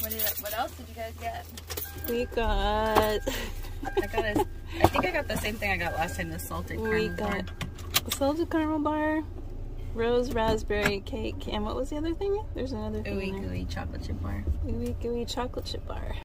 What else did you guys get? We got... I think I got the same thing I got last time, the salted caramel bar. We got a salted caramel bar, rose raspberry cake, and what was the other thing? There's another thing. Ooey gooey chocolate chip bar. Ooey gooey chocolate chip bar.